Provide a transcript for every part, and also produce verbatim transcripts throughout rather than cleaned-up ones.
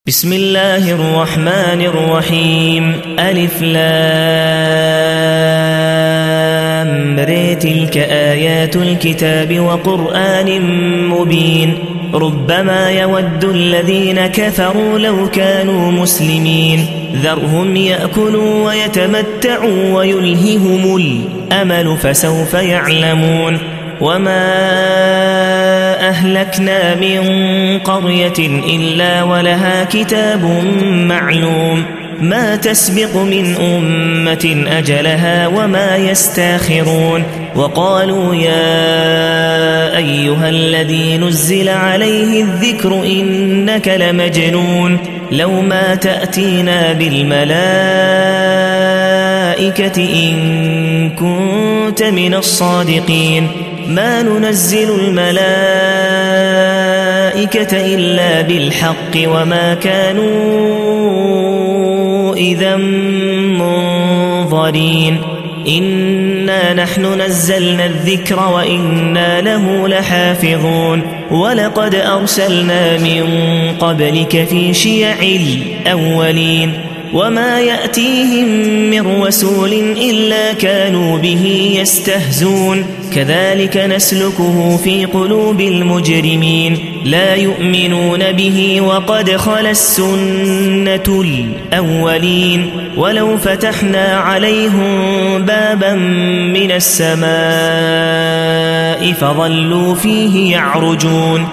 بسم الله الرحمن الرحيم ألف لام ر تلك آيات الكتاب وقرآن مبين ربما يود الذين كفروا لو كانوا مسلمين ذرهم يأكلوا ويتمتعوا ويلههم الأمل فسوف يعلمون وما أهلكنا من قرية إلا ولها كتاب معلوم ما تسبق من أمة أجلها وما يستاخرون وقالوا يا أيها الذي نزل عليه الذكر إنك لمجنون لو ما تأتينا بالملائكة إن كنت من الصادقين ما ننزل الملائكة إلا بالحق وما كانوا إذا منظرين إنا نحن نزلنا الذكر وإنا له لحافظون ولقد أرسلنا من قبلك في شيع الأولين وما يأتيهم من رسول إلا كانوا به يستهزون كذلك نسلكه في قلوب المجرمين لا يؤمنون به وقد خلت السنة الأولين ولو فتحنا عليهم بابا من السماء فظلوا فيه يعرجون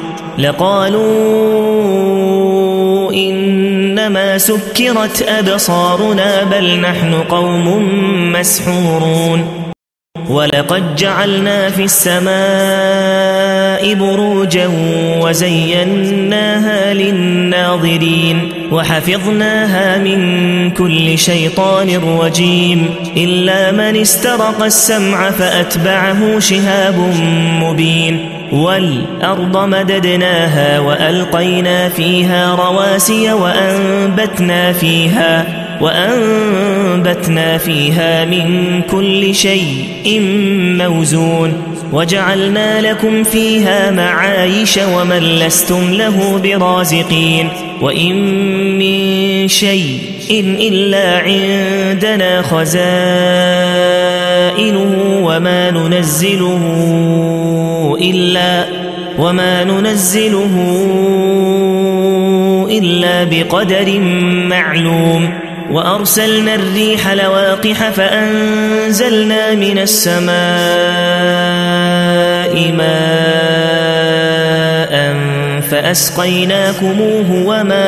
لقالوا إنما سكرت أبصارنا بل نحن قوم مسحورون ولقد جعلنا في السماء بروجا وزيناها للناظرين وحفظناها من كل شيطان رجيم إلا من استرق السمع فأتبعه شهاب مبين والأرض مددناها وألقينا فيها رواسي وأنبتنا فيها وأنبتنا فيها من كل شيء موزون وجعلنا لكم فيها معايش ومن لستم له برازقين وإن من شيء إلا عندنا خزائنه وما ننزله إلا وما ننزله إلا بقدر معلوم وأرسلنا الريح لواقح فأنزلنا من السماء ماء فأسقيناكموه وما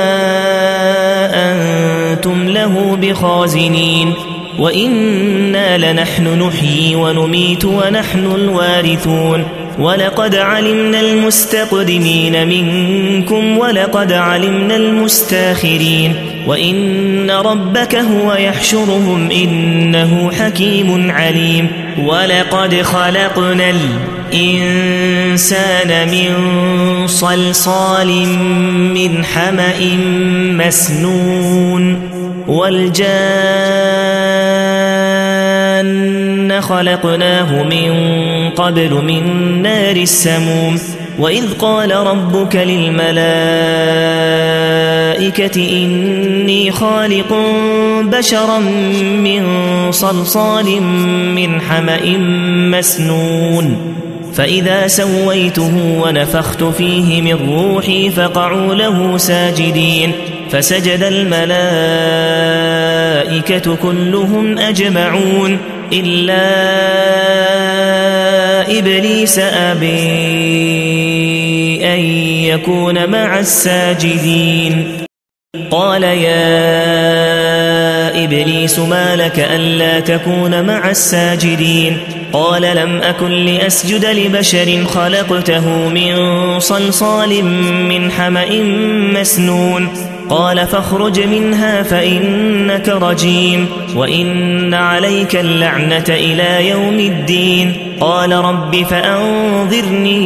أنتم له بخازنين وإنا لنحن نحيي ونميت ونحن الوارثون ولقد علمنا المستقدمين منكم ولقد علمنا المستاخرين وإن ربك هو يحشرهم إنه حكيم عليم ولقد خلقنا الإنسان من صلصال من حمأ مسنون والجان خلقناه من قبل من نار السموم وإذ قال ربك للملائكة إني خالق بشرا من صلصال من حمأ مسنون فإذا سويته ونفخت فيه من روحي فقعوا له ساجدين فسجد الملائكة كلهم أجمعون إلا إبليس أبي أن يكون مع الساجدين قال يا إبليس ما لك ألا تكون مع الساجدين قال لم أكن لأسجد لبشر خلقته من صلصال من حمأ مسنون قال فاخرج منها فإنك رجيم وإن عليك اللعنة إلى يوم الدين قال رب فأنظرني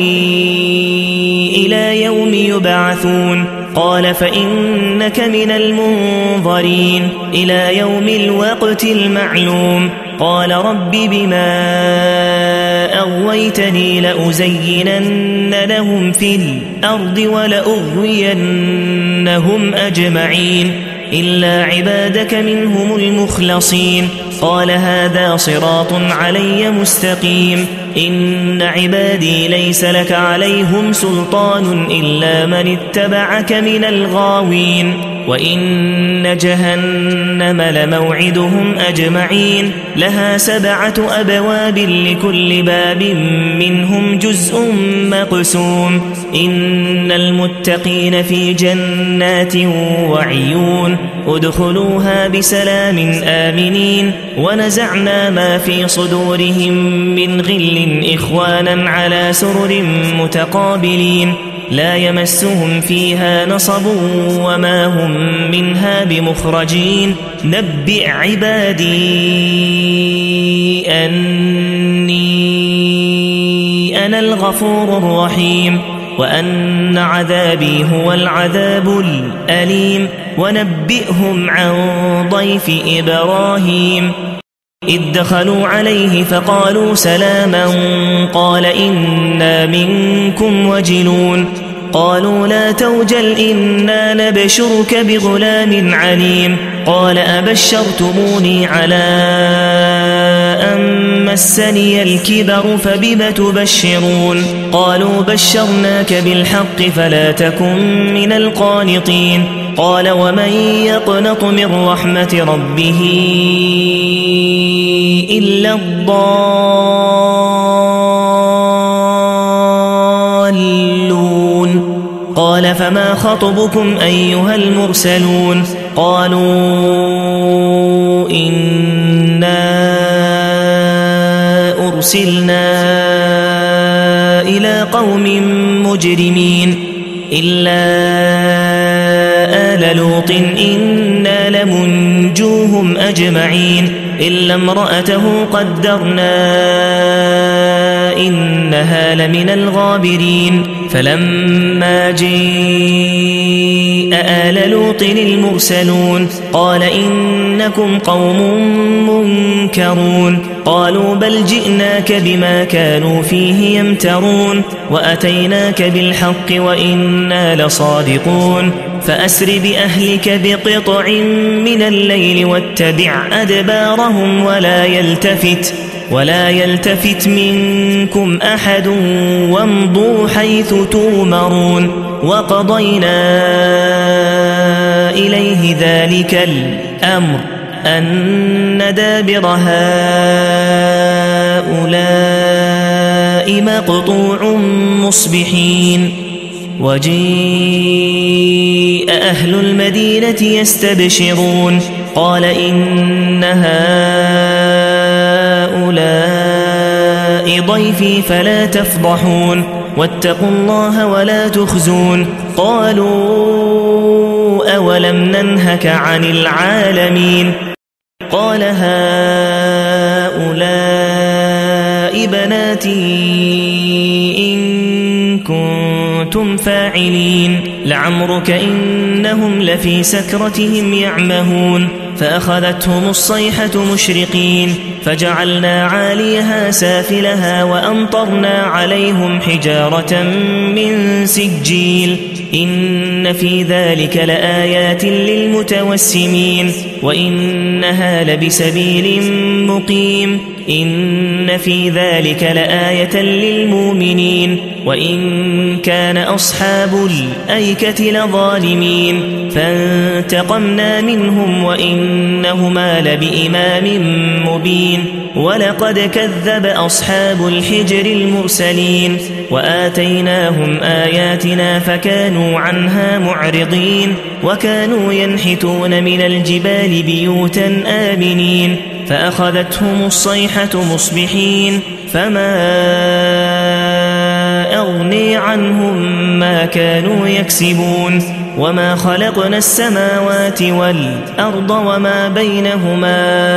إلى يوم يبعثون قال فإنك من المنظرين إلى يوم الوقت المعلوم قال رب بما أغويتني لأزينن لهم في الأرض ولأغوينهم أجمعين إلا عبادك منهم المخلصين قال هذا صراط علي مستقيم إن عبادي ليس لك عليهم سلطان إلا من اتبعك من الغاوين وإن جهنم لموعدهم أجمعين لها سبعة أبواب لكل باب منهم جزء مقسوم إن المتقين في جنات وعيون ادخلوها بسلام آمنين ونزعنا ما في صدورهم من غل إخوانا على سرر متقابلين لا يمسهم فيها نصب وما هم منها بمخرجين نبئ عبادي أني أنا الغفور الرحيم وأن عذابي هو العذاب الأليم ونبئهم عن ضيف إبراهيم إذ دخلوا عليه فقالوا سلاما قال إنا منكم وجلون قالوا لا توجل إنا نبشرك بغلام عليم قال أبشرتموني على أن مسني الكبر فبم تبشرون قالوا بشرناك بالحق فلا تكن من القانطين قال ومن يقنط من رحمة ربه إلا الضالون قال فما خطبكم أيها المرسلون قالوا إنا أرسلنا إلى قوم مجرمين إلا آل لوط إنا لمنجوهم أجمعين إلا امرأته قدرنا إنها لمن الغابرين فلما جاء آل لوط المرسلون قال إنكم قوم منكرون قالوا بل جئناك بما كانوا فيه يمترون وأتيناك بالحق وإنا لصادقون فأسر بأهلك بقطع من الليل واتبع أدبارهم ولا يلتفت ولا يلتفت منكم أحد وامضوا حيث تؤمرون وقضينا إليه ذلك الأمر أن دابر هؤلاء مقطوع مصبحين وجيء أهل المدينة يستبشرون قال إن هؤلاء ضيفي فلا تفضحون واتقوا الله ولا تخزون قالوا أولم ننهك عن العالمين قال هؤلاء بناتي إن كنتم فاعلين لعمرك إنهم لفي سكرتهم يعمهون فأخذتهم الصيحة مشرقين فجعلنا عاليها سافلها وأمطرنا عليهم حجارة من سجيل إن في ذلك لآيات للمتوسمين وإنها لبسبيل مقيم إن في ذلك لآية للمؤمنين وإن كان أصحاب الأيكة لظالمين فانتقمنا منهم وإنهما لبإمام مبين ولقد كذب أصحاب الحجر المرسلين وآتيناهم آياتنا فكانوا عنها معرضين وكانوا ينحتون من الجبال بيوتا آمنين فأخذتهم الصيحة مصبحين فما أغني عنهم ما كانوا يكسبون وما خلقنا السماوات والأرض وما بينهما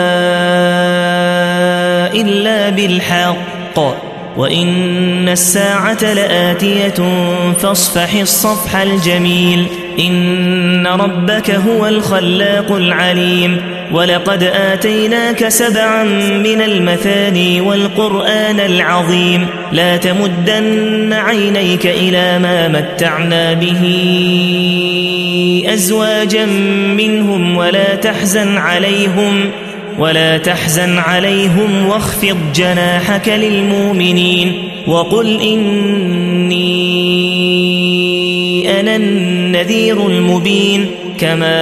إلا بالحق وإن الساعة لآتية فاصفح الصفح الجميل إن ربك هو الخلاق العليم ولقد آتيناك سبعا من المثاني والقرآن العظيم لا تمدن عينيك إلى ما متعنا به أزواجا منهم ولا تحزن عليهم ولا تحزن عليهم واخفض جناحك للمؤمنين وقل إني أنا النذير المبين كما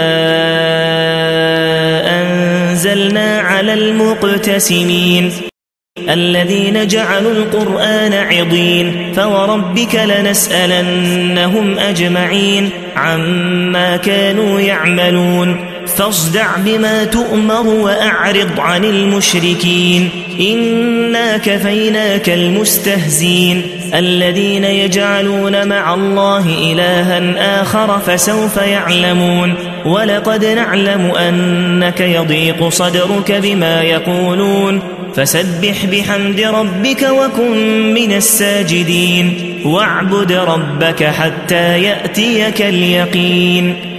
أنزلنا على المقتسمين الذين جعلوا القرآن عضين فوربك لنسألنهم أجمعين عما كانوا يعملون فاصدع بما تؤمر وأعرض عن المشركين إنا كفيناك المستهزين الذين يجعلون مع الله إلها آخر فسوف يعلمون ولقد نعلم أنك يضيق صدرك بما يقولون فسبح بحمد ربك وكن من الساجدين واعبد ربك حتى يأتيك اليقين